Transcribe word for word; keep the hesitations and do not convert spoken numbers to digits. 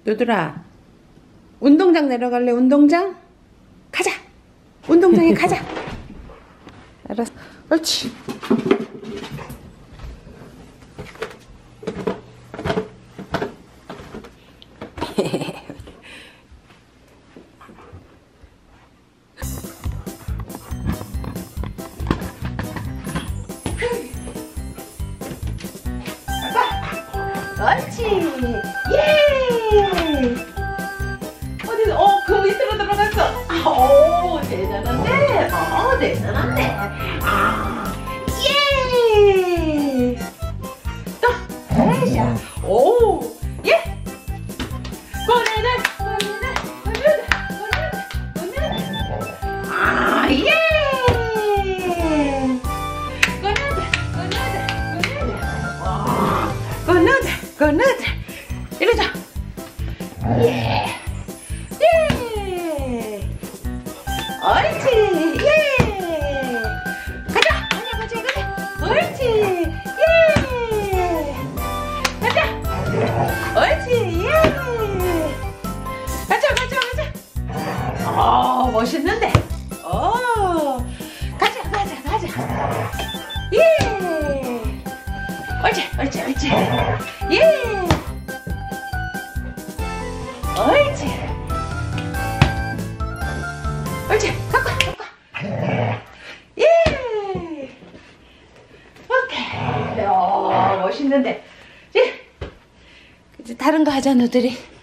누들아, 운동장 내려갈래? 운동장? 가자! 운동장에 가자! 알았어. 옳지. 옳지. 예. 어디? 어, 그 밑으로 들어갔어. 오, 대단한데. 어, 대단한데. 아, 예. 또, 에이샤. 오, 예. 고래들, 고래들, 고래들, 고래들, 고래들. 아, 예. 고래들, 고래들, 고래들. 와, 고래들. 고래들. 이러자. 예. 예. 옳지. 예. 가자. 가자, 가자, 가자. 옳지. 예. 가자. 옳지. 예. 가자, 가자, 가자. 어, 멋있는데. 어. 가자, 가자, 가자. 예. 옳지, 옳지, 옳지. 예. 옳지. 옳지. 갖고 와, 갖고 와. 예. 오케이. 어, 멋있는데. 이제 다른 거 하자, 누들이.